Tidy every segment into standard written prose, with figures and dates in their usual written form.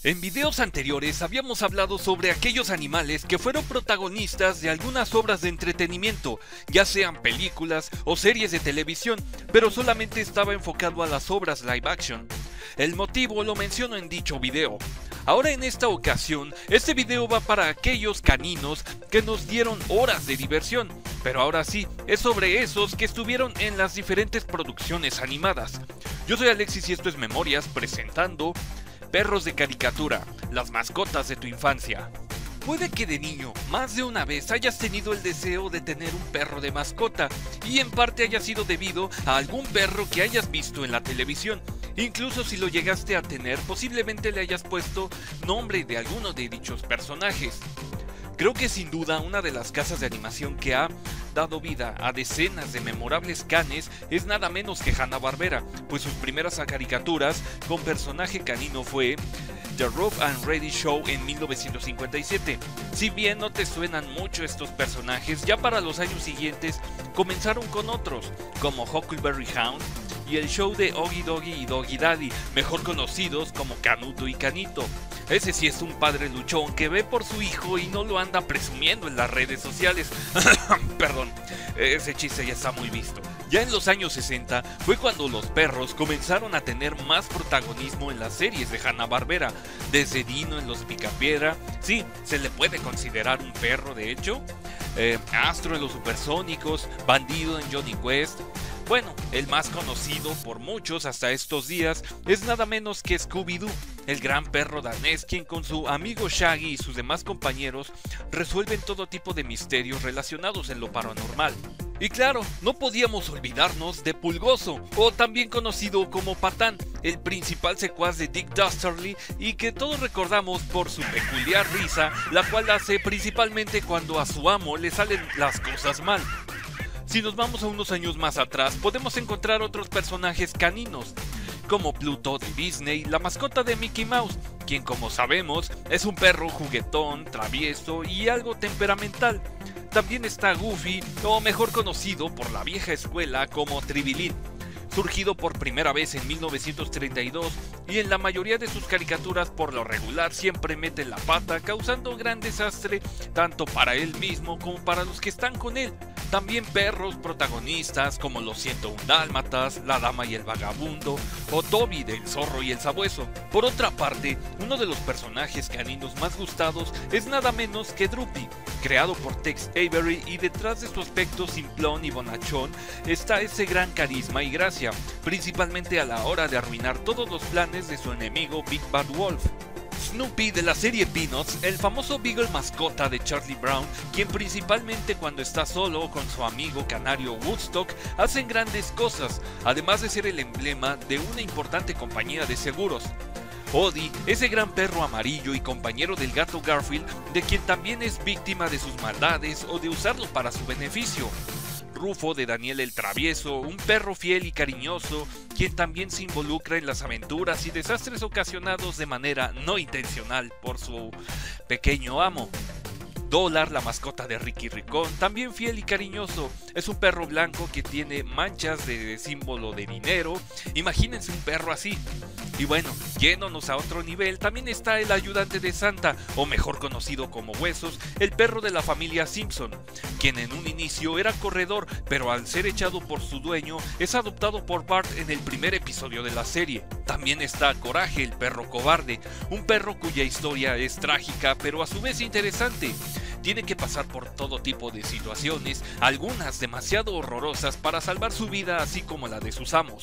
En videos anteriores habíamos hablado sobre aquellos animales que fueron protagonistas de algunas obras de entretenimiento, ya sean películas o series de televisión, pero solamente estaba enfocado a las obras live action. El motivo lo menciono en dicho video. Ahora en esta ocasión, este video va para aquellos caninos que nos dieron horas de diversión, pero ahora sí, es sobre esos que estuvieron en las diferentes producciones animadas. Yo soy Alexis y esto es Memorias presentando Perros de caricatura, las mascotas de tu infancia. Puede que de niño, más de una vez hayas tenido el deseo de tener un perro de mascota, y en parte haya sido debido a algún perro que hayas visto en la televisión. Incluso si lo llegaste a tener, posiblemente le hayas puesto nombre de alguno de dichos personajes. Creo que sin duda una de las casas de animación que ha dado vida a decenas de memorables canes es nada menos que Hanna-Barbera, pues sus primeras caricaturas con personaje canino fue The Rough and Ready Show en 1957. Si bien no te suenan mucho estos personajes, ya para los años siguientes comenzaron con otros, como Huckleberry Hound y el show de Oggy Doggy y Doggy Daddy, mejor conocidos como Canuto y Canito. Ese sí es un padre luchón que ve por su hijo y no lo anda presumiendo en las redes sociales. Perdón, ese chiste ya está muy visto. Ya en los años 60 fue cuando los perros comenzaron a tener más protagonismo en las series de Hanna-Barbera. Desde Dino en Los Picapiedra, sí, se le puede considerar un perro de hecho. Astro en Los Supersónicos, Bandido en Johnny Quest. Bueno, el más conocido por muchos hasta estos días es nada menos que Scooby-Doo, el gran perro danés quien con su amigo Shaggy y sus demás compañeros resuelven todo tipo de misterios relacionados en lo paranormal. Y claro, no podíamos olvidarnos de Pulgoso, o también conocido como Patán, el principal secuaz de Dick Dastardly y que todos recordamos por su peculiar risa, la cual hace principalmente cuando a su amo le salen las cosas mal. Si nos vamos a unos años más atrás, podemos encontrar otros personajes caninos, como Pluto de Disney, la mascota de Mickey Mouse, quien como sabemos es un perro juguetón, travieso y algo temperamental. También está Goofy, o mejor conocido por la vieja escuela como Tribilín, surgido por primera vez en 1932 y en la mayoría de sus caricaturas por lo regular siempre mete la pata causando gran desastre tanto para él mismo como para los que están con él. También perros protagonistas como los 101 Dálmatas, La Dama y el Vagabundo o Toby del Zorro y el Sabueso. Por otra parte, uno de los personajes caninos más gustados es nada menos que Droopy, creado por Tex Avery, y detrás de su aspecto simplón y bonachón está ese gran carisma y gracia, principalmente a la hora de arruinar todos los planes de su enemigo Big Bad Wolf. Snoopy de la serie Peanuts, el famoso Beagle mascota de Charlie Brown, quien principalmente cuando está solo con su amigo canario Woodstock hacen grandes cosas, además de ser el emblema de una importante compañía de seguros. Odie, ese gran perro amarillo y compañero del gato Garfield, de quien también es víctima de sus maldades o de usarlo para su beneficio. Rufo de Daniel el Travieso, un perro fiel y cariñoso, quien también se involucra en las aventuras y desastres ocasionados de manera no intencional por su pequeño amo. Dólar, la mascota de Ricky Ricón, también fiel y cariñoso, es un perro blanco que tiene manchas de símbolo de dinero. Imagínense un perro así. Y bueno, yéndonos a otro nivel, también está el ayudante de Santa, o mejor conocido como Huesos, el perro de la familia Simpson, quien en un inicio era corredor, pero al ser echado por su dueño, es adoptado por Bart en el primer episodio de la serie. También está Coraje, el perro cobarde, un perro cuya historia es trágica, pero a su vez interesante. Tiene que pasar por todo tipo de situaciones, algunas demasiado horrorosas para salvar su vida así como la de sus amos.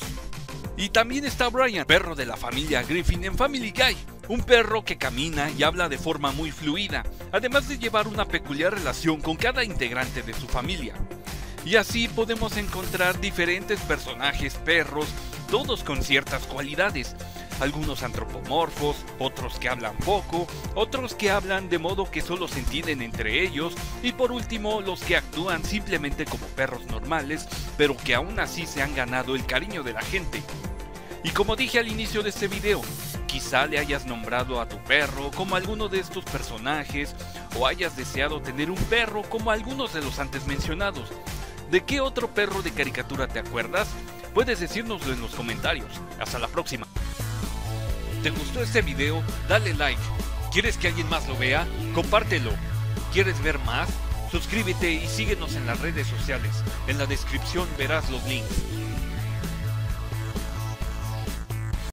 Y también está Brian, perro de la familia Griffin en Family Guy, un perro que camina y habla de forma muy fluida, además de llevar una peculiar relación con cada integrante de su familia. Y así podemos encontrar diferentes personajes perros, todos con ciertas cualidades. Algunos antropomorfos, otros que hablan poco, otros que hablan de modo que solo se entienden entre ellos, y por último los que actúan simplemente como perros normales, pero que aún así se han ganado el cariño de la gente. Y como dije al inicio de este video, quizá le hayas nombrado a tu perro como alguno de estos personajes, o hayas deseado tener un perro como algunos de los antes mencionados. ¿De qué otro perro de caricatura te acuerdas? Puedes decírnoslo en los comentarios. Hasta la próxima. ¿Te gustó este video? Dale like. ¿Quieres que alguien más lo vea? Compártelo. ¿Quieres ver más? Suscríbete y síguenos en las redes sociales. En la descripción verás los links.